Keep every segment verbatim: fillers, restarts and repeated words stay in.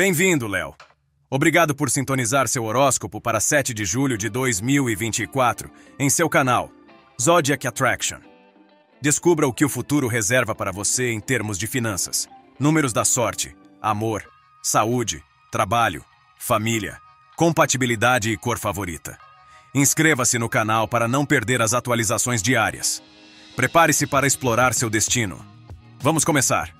Bem-vindo, Léo. Obrigado por sintonizar seu horóscopo para sete de julho de dois mil e vinte e quatro em seu canal Zodiac Attraction. Descubra o que o futuro reserva para você em termos de finanças, números da sorte, amor, saúde, trabalho, família, compatibilidade e cor favorita. Inscreva-se no canal para não perder as atualizações diárias. Prepare-se para explorar seu destino. Vamos começar.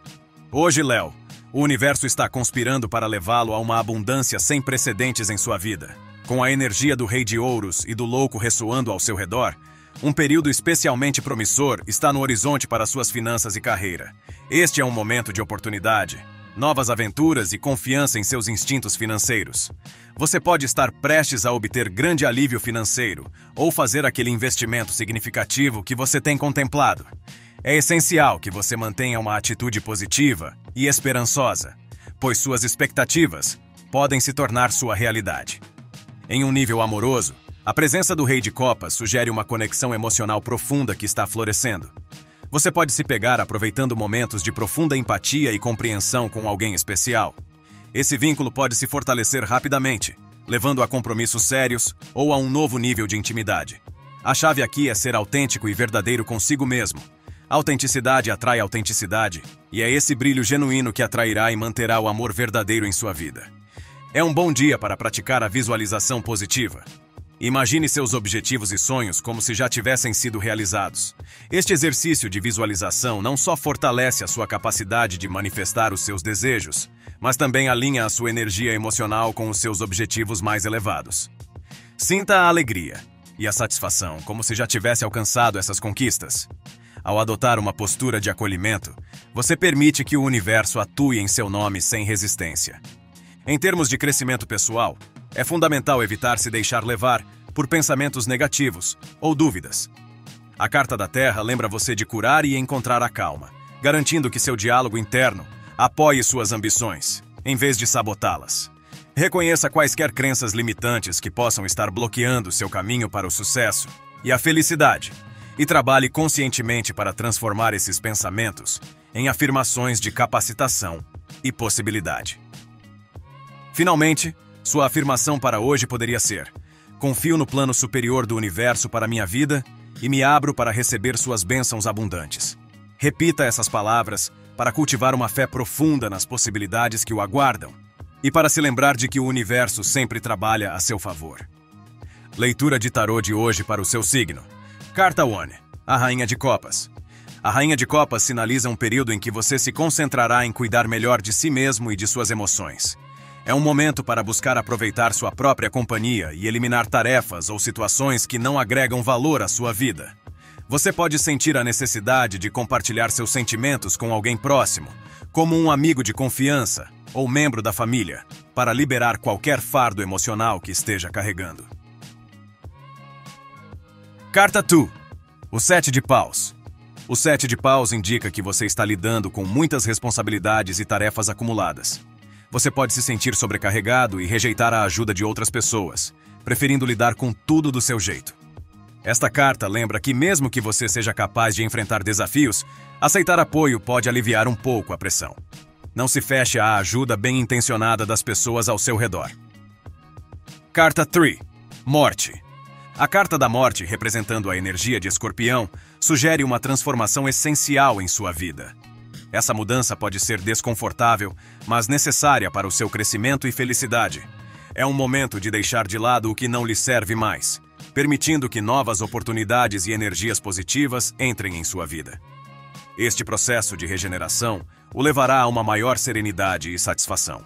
Hoje, Léo, o universo está conspirando para levá-lo a uma abundância sem precedentes em sua vida. Com a energia do Rei de Ouros e do Louco ressoando ao seu redor, um período especialmente promissor está no horizonte para suas finanças e carreira. Este é um momento de oportunidade, novas aventuras e confiança em seus instintos financeiros. Você pode estar prestes a obter grande alívio financeiro ou fazer aquele investimento significativo que você tem contemplado. É essencial que você mantenha uma atitude positiva e esperançosa, pois suas expectativas podem se tornar sua realidade. Em um nível amoroso, a presença do Rei de Copas sugere uma conexão emocional profunda que está florescendo. Você pode se pegar aproveitando momentos de profunda empatia e compreensão com alguém especial. Esse vínculo pode se fortalecer rapidamente, levando a compromissos sérios ou a um novo nível de intimidade. A chave aqui é ser autêntico e verdadeiro consigo mesmo. A autenticidade atrai autenticidade, e é esse brilho genuíno que atrairá e manterá o amor verdadeiro em sua vida. É um bom dia para praticar a visualização positiva. Imagine seus objetivos e sonhos como se já tivessem sido realizados. Este exercício de visualização não só fortalece a sua capacidade de manifestar os seus desejos, mas também alinha a sua energia emocional com os seus objetivos mais elevados. Sinta a alegria e a satisfação como se já tivesse alcançado essas conquistas. Ao adotar uma postura de acolhimento, você permite que o universo atue em seu nome sem resistência. Em termos de crescimento pessoal, é fundamental evitar se deixar levar por pensamentos negativos ou dúvidas. A Carta da Terra lembra você de curar e encontrar a calma, garantindo que seu diálogo interno apoie suas ambições, em vez de sabotá-las. Reconheça quaisquer crenças limitantes que possam estar bloqueando seu caminho para o sucesso e a felicidade, e trabalhe conscientemente para transformar esses pensamentos em afirmações de capacitação e possibilidade. Finalmente, sua afirmação para hoje poderia ser: confio no plano superior do universo para minha vida e me abro para receber suas bênçãos abundantes. Repita essas palavras para cultivar uma fé profunda nas possibilidades que o aguardam e para se lembrar de que o universo sempre trabalha a seu favor. Leitura de tarô de hoje para o seu signo. Carta um, a Rainha de Copas. A Rainha de Copas sinaliza um período em que você se concentrará em cuidar melhor de si mesmo e de suas emoções. É um momento para buscar aproveitar sua própria companhia e eliminar tarefas ou situações que não agregam valor à sua vida. Você pode sentir a necessidade de compartilhar seus sentimentos com alguém próximo, como um amigo de confiança ou membro da família, para liberar qualquer fardo emocional que esteja carregando. Carta dois, o Sete de Paus. O Sete de Paus indica que você está lidando com muitas responsabilidades e tarefas acumuladas. Você pode se sentir sobrecarregado e rejeitar a ajuda de outras pessoas, preferindo lidar com tudo do seu jeito. Esta carta lembra que mesmo que você seja capaz de enfrentar desafios, aceitar apoio pode aliviar um pouco a pressão. Não se feche à ajuda bem-intencionada das pessoas ao seu redor. Carta três, Morte. A Carta da Morte, representando a energia de Escorpião, sugere uma transformação essencial em sua vida. Essa mudança pode ser desconfortável, mas necessária para o seu crescimento e felicidade. É um momento de deixar de lado o que não lhe serve mais, permitindo que novas oportunidades e energias positivas entrem em sua vida. Este processo de regeneração o levará a uma maior serenidade e satisfação.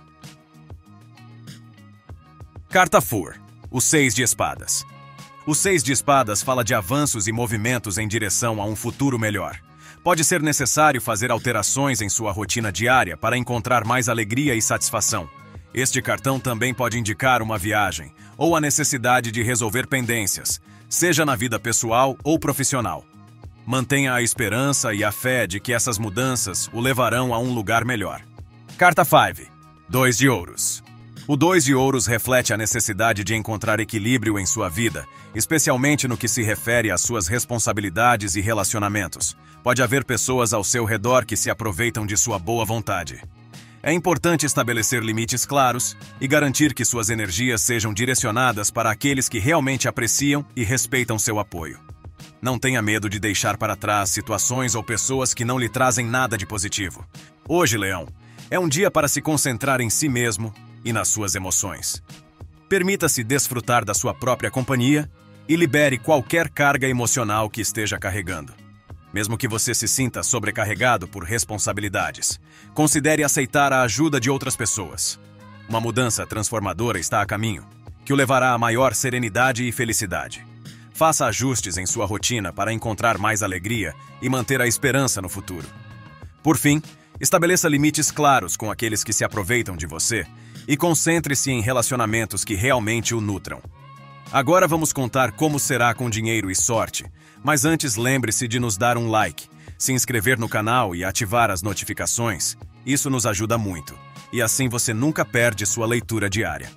Carta quatro, o Seis de Espadas. O Seis de Espadas fala de avanços e movimentos em direção a um futuro melhor. Pode ser necessário fazer alterações em sua rotina diária para encontrar mais alegria e satisfação. Este cartão também pode indicar uma viagem ou a necessidade de resolver pendências, seja na vida pessoal ou profissional. Mantenha a esperança e a fé de que essas mudanças o levarão a um lugar melhor. Carta cinco, Dois de Ouros. O Dois de Ouros reflete a necessidade de encontrar equilíbrio em sua vida, especialmente no que se refere às suas responsabilidades e relacionamentos. Pode haver pessoas ao seu redor que se aproveitam de sua boa vontade. É importante estabelecer limites claros e garantir que suas energias sejam direcionadas para aqueles que realmente apreciam e respeitam seu apoio. Não tenha medo de deixar para trás situações ou pessoas que não lhe trazem nada de positivo. Hoje, Leão, é um dia para se concentrar em si mesmo e nas suas emoções. Permita-se desfrutar da sua própria companhia e libere qualquer carga emocional que esteja carregando. Mesmo que você se sinta sobrecarregado por responsabilidades, considere aceitar a ajuda de outras pessoas. Uma mudança transformadora está a caminho, que o levará a maior serenidade e felicidade. Faça ajustes em sua rotina para encontrar mais alegria e manter a esperança no futuro. Por fim, estabeleça limites claros com aqueles que se aproveitam de você e concentre-se em relacionamentos que realmente o nutram. Agora vamos contar como será com dinheiro e sorte, mas antes lembre-se de nos dar um like, se inscrever no canal e ativar as notificações. Isso nos ajuda muito, e assim você nunca perde sua leitura diária.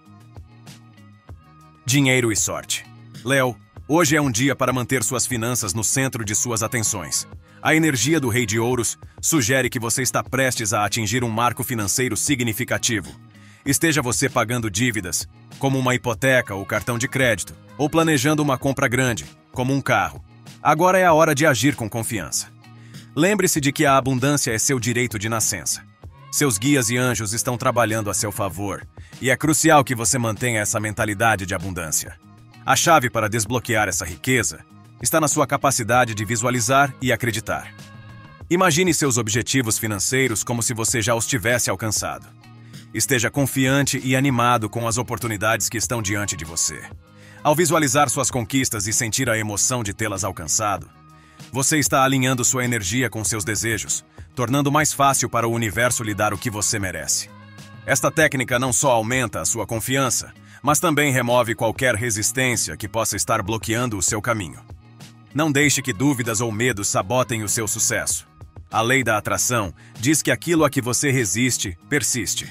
Dinheiro e sorte. Léo, hoje é um dia para manter suas finanças no centro de suas atenções. A energia do Rei de Ouros sugere que você está prestes a atingir um marco financeiro significativo. Esteja você pagando dívidas, como uma hipoteca ou cartão de crédito, ou planejando uma compra grande, como um carro. Agora é a hora de agir com confiança. Lembre-se de que a abundância é seu direito de nascença. Seus guias e anjos estão trabalhando a seu favor, e é crucial que você mantenha essa mentalidade de abundância. A chave para desbloquear essa riqueza está na sua capacidade de visualizar e acreditar. Imagine seus objetivos financeiros como se você já os tivesse alcançado. Esteja confiante e animado com as oportunidades que estão diante de você. Ao visualizar suas conquistas e sentir a emoção de tê-las alcançado, você está alinhando sua energia com seus desejos, tornando mais fácil para o universo lhe dar o que você merece. Esta técnica não só aumenta a sua confiança, mas também remove qualquer resistência que possa estar bloqueando o seu caminho. Não deixe que dúvidas ou medos sabotem o seu sucesso. A lei da atração diz que aquilo a que você resiste, persiste.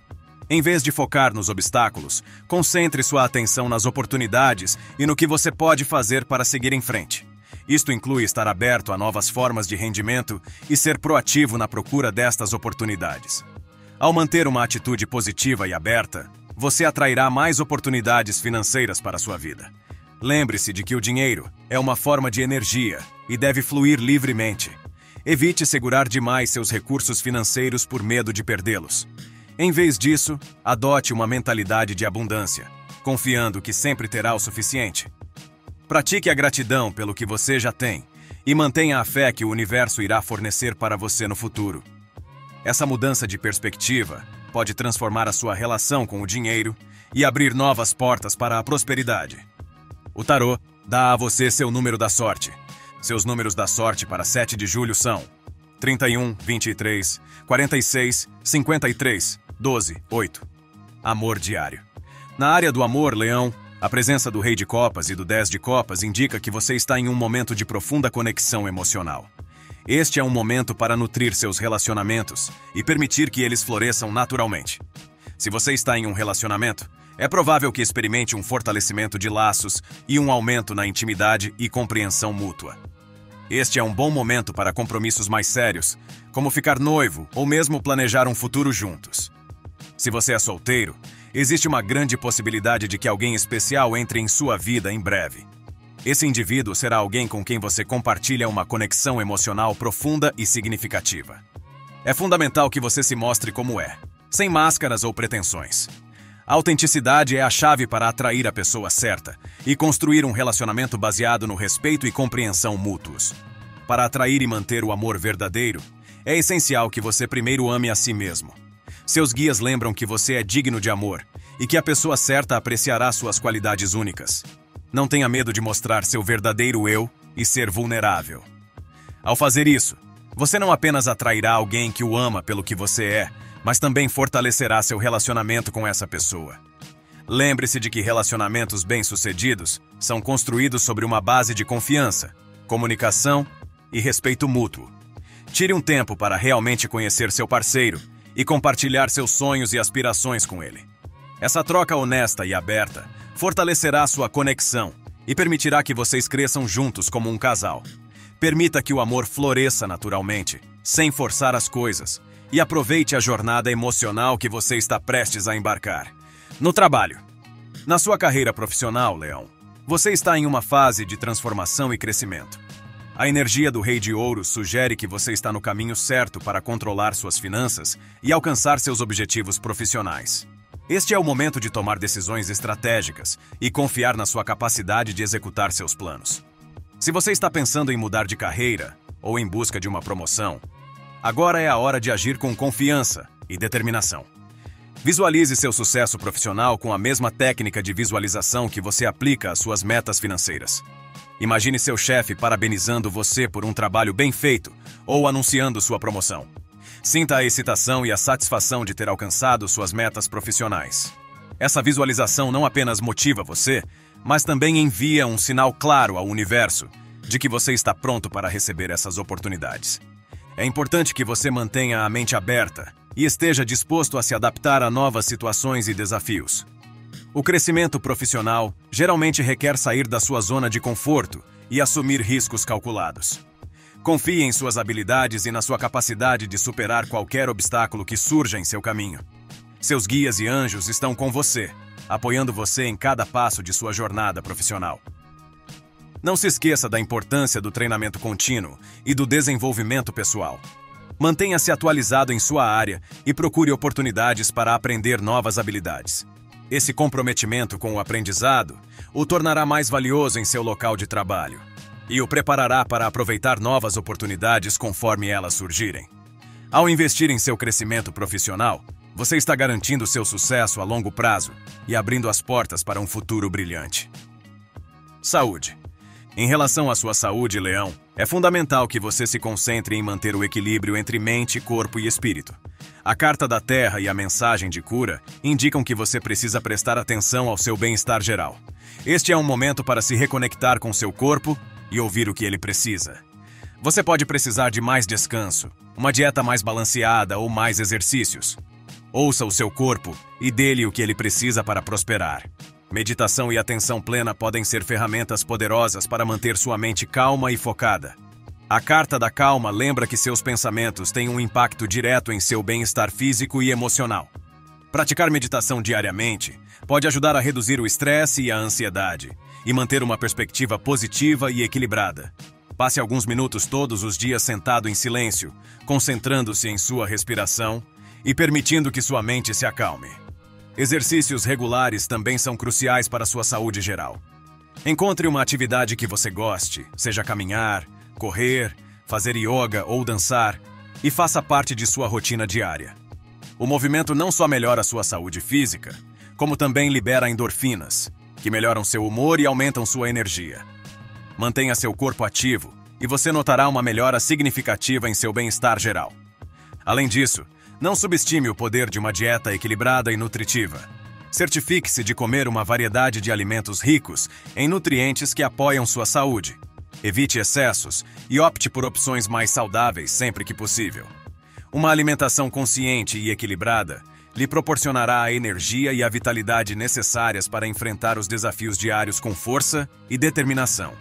Em vez de focar nos obstáculos, concentre sua atenção nas oportunidades e no que você pode fazer para seguir em frente. Isto inclui estar aberto a novas formas de rendimento e ser proativo na procura destas oportunidades. Ao manter uma atitude positiva e aberta, você atrairá mais oportunidades financeiras para a sua vida. Lembre-se de que o dinheiro é uma forma de energia e deve fluir livremente. Evite segurar demais seus recursos financeiros por medo de perdê-los. Em vez disso, adote uma mentalidade de abundância, confiando que sempre terá o suficiente. Pratique a gratidão pelo que você já tem e mantenha a fé que o universo irá fornecer para você no futuro. Essa mudança de perspectiva pode transformar a sua relação com o dinheiro e abrir novas portas para a prosperidade. O tarô dá a você seu número da sorte. Seus números da sorte para sete de julho são trinta e um, vinte e três, quarenta e seis, cinquenta e três, doze, oito. Amor diário. Na área do amor, Leão, a presença do Rei de Copas e do dez de Copas indica que você está em um momento de profunda conexão emocional. Este é um momento para nutrir seus relacionamentos e permitir que eles floresçam naturalmente. Se você está em um relacionamento, é provável que experimente um fortalecimento de laços e um aumento na intimidade e compreensão mútua. Este é um bom momento para compromissos mais sérios, como ficar noivo ou mesmo planejar um futuro juntos. Se você é solteiro, existe uma grande possibilidade de que alguém especial entre em sua vida em breve. Esse indivíduo será alguém com quem você compartilha uma conexão emocional profunda e significativa. É fundamental que você se mostre como é, sem máscaras ou pretensões. A autenticidade é a chave para atrair a pessoa certa e construir um relacionamento baseado no respeito e compreensão mútuos. Para atrair e manter o amor verdadeiro, é essencial que você primeiro ame a si mesmo. Seus guias lembram que você é digno de amor e que a pessoa certa apreciará suas qualidades únicas. Não tenha medo de mostrar seu verdadeiro eu e ser vulnerável. Ao fazer isso, você não apenas atrairá alguém que o ama pelo que você é, mas também fortalecerá seu relacionamento com essa pessoa. Lembre-se de que relacionamentos bem-sucedidos são construídos sobre uma base de confiança, comunicação e respeito mútuo. Tire um tempo para realmente conhecer seu parceiro e compartilhar seus sonhos e aspirações com ele. Essa troca honesta e aberta fortalecerá sua conexão e permitirá que vocês cresçam juntos como um casal. Permita que o amor floresça naturalmente, sem forçar as coisas, e aproveite a jornada emocional que você está prestes a embarcar. No trabalho. Na sua carreira profissional, Leão, você está em uma fase de transformação e crescimento. A energia do Rei de Ouros sugere que você está no caminho certo para controlar suas finanças e alcançar seus objetivos profissionais. Este é o momento de tomar decisões estratégicas e confiar na sua capacidade de executar seus planos. Se você está pensando em mudar de carreira ou em busca de uma promoção, agora é a hora de agir com confiança e determinação. Visualize seu sucesso profissional com a mesma técnica de visualização que você aplica às suas metas financeiras. Imagine seu chefe parabenizando você por um trabalho bem feito ou anunciando sua promoção. Sinta a excitação e a satisfação de ter alcançado suas metas profissionais. Essa visualização não apenas motiva você, mas também envia um sinal claro ao universo de que você está pronto para receber essas oportunidades. É importante que você mantenha a mente aberta e esteja disposto a se adaptar a novas situações e desafios. O crescimento profissional geralmente requer sair da sua zona de conforto e assumir riscos calculados. Confie em suas habilidades e na sua capacidade de superar qualquer obstáculo que surja em seu caminho. Seus guias e anjos estão com você, apoiando você em cada passo de sua jornada profissional. Não se esqueça da importância do treinamento contínuo e do desenvolvimento pessoal. Mantenha-se atualizado em sua área e procure oportunidades para aprender novas habilidades. Esse comprometimento com o aprendizado o tornará mais valioso em seu local de trabalho e o preparará para aproveitar novas oportunidades conforme elas surgirem. Ao investir em seu crescimento profissional, você está garantindo seu sucesso a longo prazo e abrindo as portas para um futuro brilhante. Saúde. Em relação à sua saúde, Leão, é fundamental que você se concentre em manter o equilíbrio entre mente, corpo e espírito. A carta da Terra e a mensagem de cura indicam que você precisa prestar atenção ao seu bem-estar geral. Este é um momento para se reconectar com seu corpo e ouvir o que ele precisa. Você pode precisar de mais descanso, uma dieta mais balanceada ou mais exercícios. Ouça o seu corpo e dê-lhe o que ele precisa para prosperar. Meditação e atenção plena podem ser ferramentas poderosas para manter sua mente calma e focada. A Carta da Calma lembra que seus pensamentos têm um impacto direto em seu bem-estar físico e emocional. Praticar meditação diariamente pode ajudar a reduzir o estresse e a ansiedade e manter uma perspectiva positiva e equilibrada. Passe alguns minutos todos os dias sentado em silêncio, concentrando-se em sua respiração e permitindo que sua mente se acalme. Exercícios regulares também são cruciais para a sua saúde geral. Encontre uma atividade que você goste, seja caminhar, correr, fazer yoga ou dançar, e faça parte de sua rotina diária. O movimento não só melhora a sua saúde física, como também libera endorfinas, que melhoram seu humor e aumentam sua energia. Mantenha seu corpo ativo e você notará uma melhora significativa em seu bem-estar geral. Além disso, não subestime o poder de uma dieta equilibrada e nutritiva. Certifique-se de comer uma variedade de alimentos ricos em nutrientes que apoiam sua saúde. Evite excessos e opte por opções mais saudáveis sempre que possível. Uma alimentação consciente e equilibrada lhe proporcionará a energia e a vitalidade necessárias para enfrentar os desafios diários com força e determinação.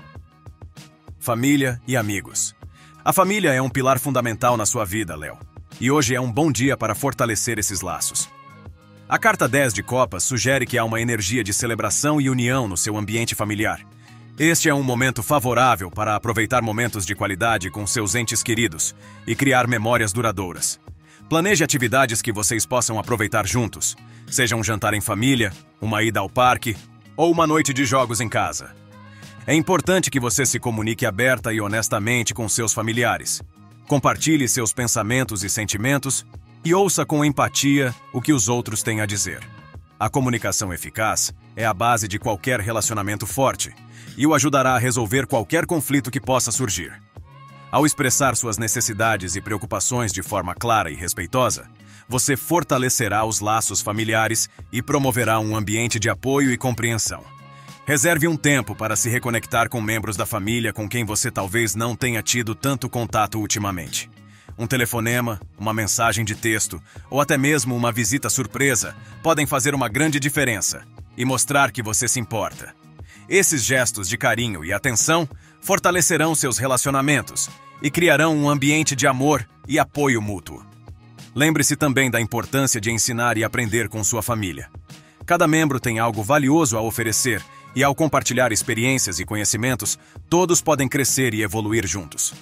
Família e amigos. A família é um pilar fundamental na sua vida, Léo. E hoje é um bom dia para fortalecer esses laços. A carta dez de Copas sugere que há uma energia de celebração e união no seu ambiente familiar. Este é um momento favorável para aproveitar momentos de qualidade com seus entes queridos e criar memórias duradouras. Planeje atividades que vocês possam aproveitar juntos, seja um jantar em família, uma ida ao parque ou uma noite de jogos em casa. É importante que você se comunique aberta e honestamente com seus familiares. Compartilhe seus pensamentos e sentimentos e ouça com empatia o que os outros têm a dizer. A comunicação eficaz é a base de qualquer relacionamento forte e o ajudará a resolver qualquer conflito que possa surgir. Ao expressar suas necessidades e preocupações de forma clara e respeitosa, você fortalecerá os laços familiares e promoverá um ambiente de apoio e compreensão. Reserve um tempo para se reconectar com membros da família com quem você talvez não tenha tido tanto contato ultimamente. Um telefonema, uma mensagem de texto ou até mesmo uma visita surpresa podem fazer uma grande diferença e mostrar que você se importa. Esses gestos de carinho e atenção fortalecerão seus relacionamentos e criarão um ambiente de amor e apoio mútuo. Lembre-se também da importância de ensinar e aprender com sua família. Cada membro tem algo valioso a oferecer e, ao compartilhar experiências e conhecimentos, todos podem crescer e evoluir juntos.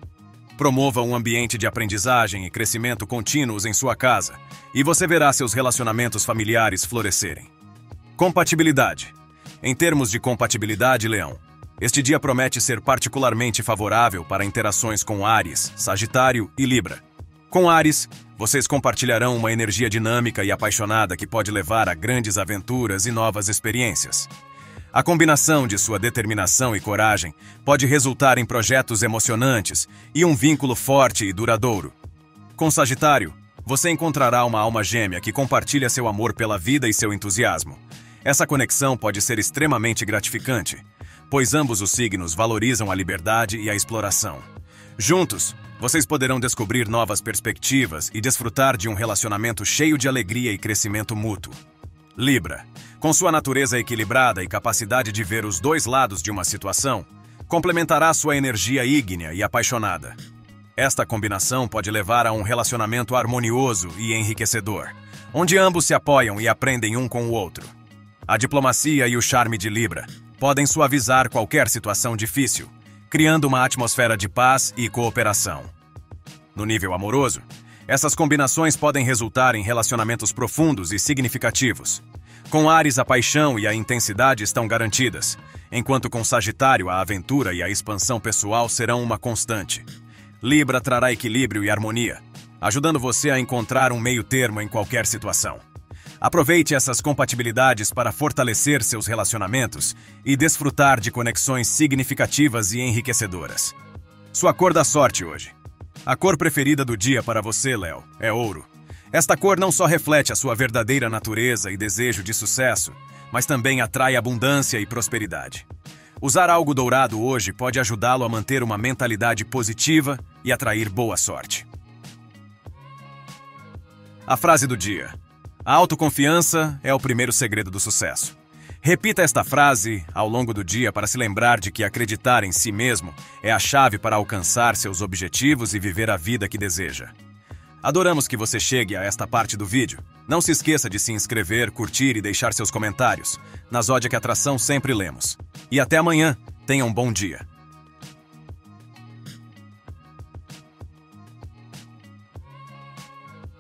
Promova um ambiente de aprendizagem e crescimento contínuos em sua casa, e você verá seus relacionamentos familiares florescerem. Compatibilidade. Em termos de compatibilidade, Leão, este dia promete ser particularmente favorável para interações com Áries, Sagitário e Libra. Com Áries, vocês compartilharão uma energia dinâmica e apaixonada que pode levar a grandes aventuras e novas experiências. A combinação de sua determinação e coragem pode resultar em projetos emocionantes e um vínculo forte e duradouro. Com Sagitário, você encontrará uma alma gêmea que compartilha seu amor pela vida e seu entusiasmo. Essa conexão pode ser extremamente gratificante, pois ambos os signos valorizam a liberdade e a exploração. Juntos, vocês poderão descobrir novas perspectivas e desfrutar de um relacionamento cheio de alegria e crescimento mútuo. Libra, com sua natureza equilibrada e capacidade de ver os dois lados de uma situação, complementará sua energia ígnea e apaixonada. Esta combinação pode levar a um relacionamento harmonioso e enriquecedor, onde ambos se apoiam e aprendem um com o outro. A diplomacia e o charme de Libra podem suavizar qualquer situação difícil, criando uma atmosfera de paz e cooperação. No nível amoroso, essas combinações podem resultar em relacionamentos profundos e significativos. Com Áries, a paixão e a intensidade estão garantidas, enquanto com Sagitário, a aventura e a expansão pessoal serão uma constante. Libra trará equilíbrio e harmonia, ajudando você a encontrar um meio-termo em qualquer situação. Aproveite essas compatibilidades para fortalecer seus relacionamentos e desfrutar de conexões significativas e enriquecedoras. Sua cor da sorte hoje. A cor preferida do dia para você, Léo, é ouro. Esta cor não só reflete a sua verdadeira natureza e desejo de sucesso, mas também atrai abundância e prosperidade. Usar algo dourado hoje pode ajudá-lo a manter uma mentalidade positiva e atrair boa sorte. A frase do dia. A autoconfiança é o primeiro segredo do sucesso. Repita esta frase ao longo do dia para se lembrar de que acreditar em si mesmo é a chave para alcançar seus objetivos e viver a vida que deseja. Adoramos que você chegue a esta parte do vídeo. Não se esqueça de se inscrever, curtir e deixar seus comentários. Na Zodiac Atração sempre lemos. E até amanhã. Tenha um bom dia.